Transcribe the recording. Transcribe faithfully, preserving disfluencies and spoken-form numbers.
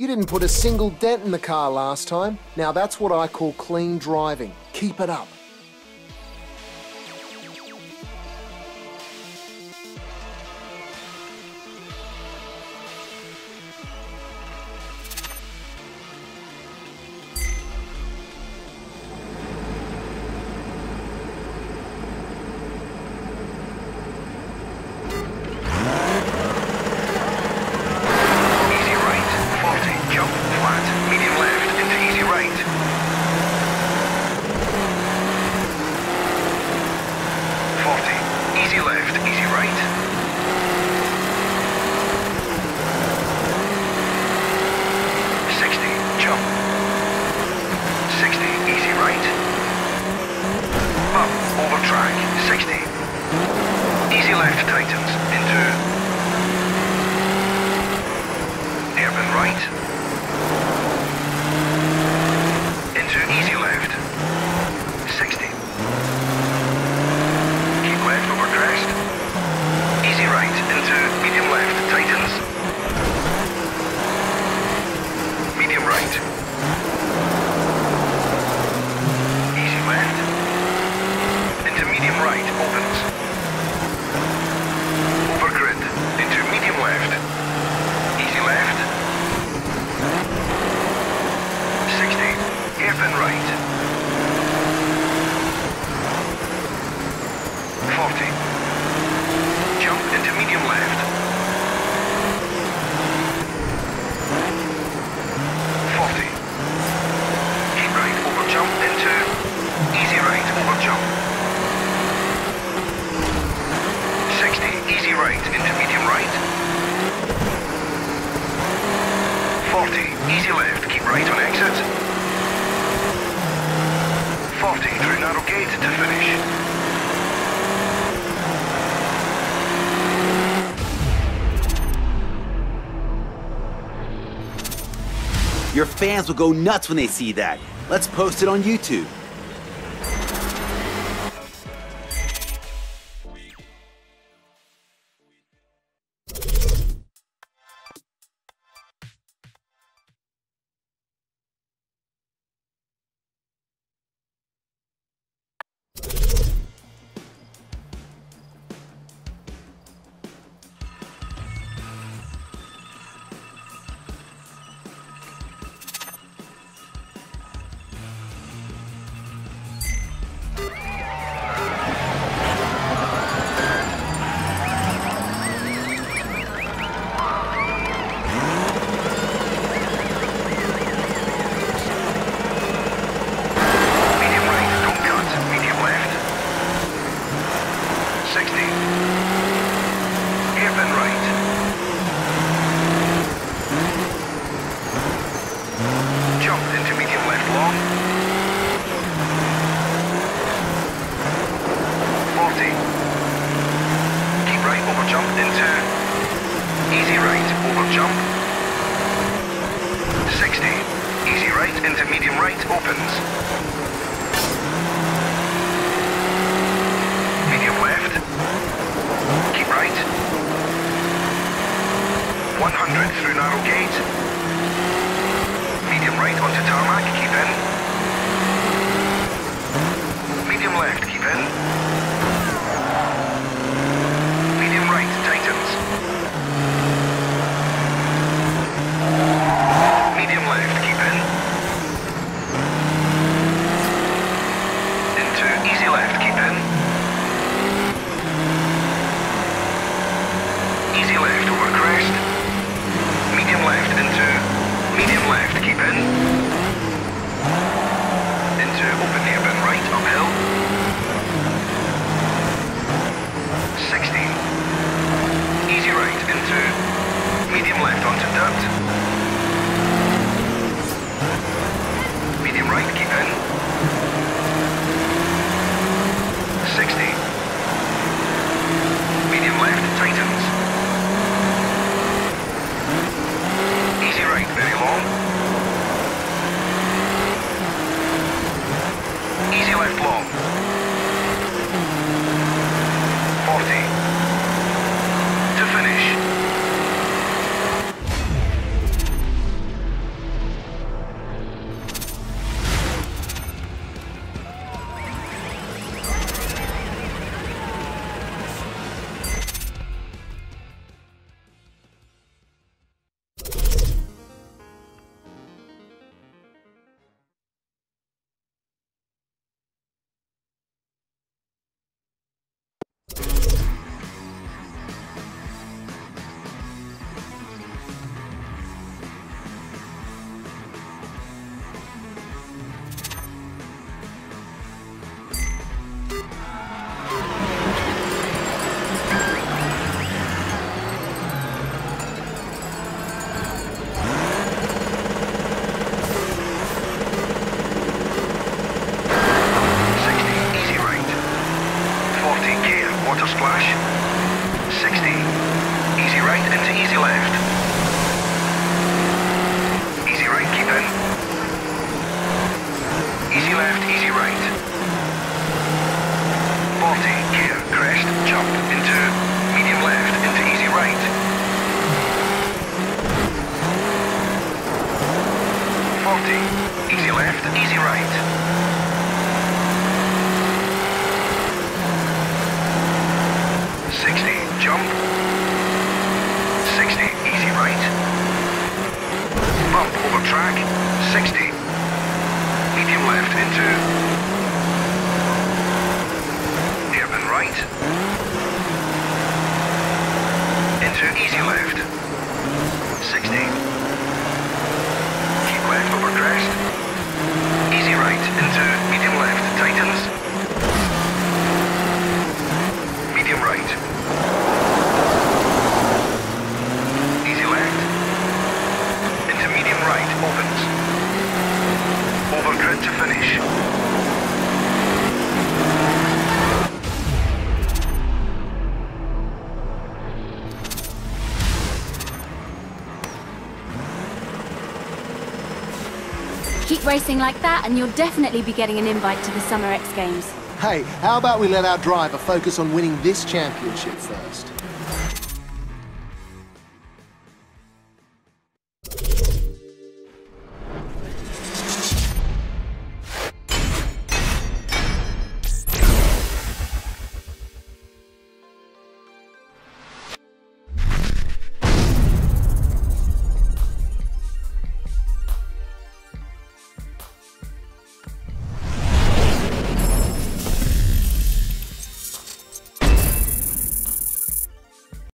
You didn't put a single dent in the car last time. Now that's what I call clean driving. Keep it up. Your fans will go nuts when they see that. Let's post it on YouTube. one hundred through narrow gate. Medium right onto tarmac, keep in. Medium left, keep in. Medium right, tightens. Medium left, keep in. Into easy left, keep in. Easy left over crest. Medium left into medium left, keep in. forty. Easy left, easy right. sixty, jump. sixty, easy right. Bump over track. sixty. Medium left into. Hairpin right. Into easy left. sixty. Keep left over crest. Easy right into medium left. Tightens. Medium right. Easy left. Into medium right. Opens. Over grid to finish. Keep racing like that and you'll definitely be getting an invite to the Summer X Games. Hey, how about we let our driver focus on winning this championship first?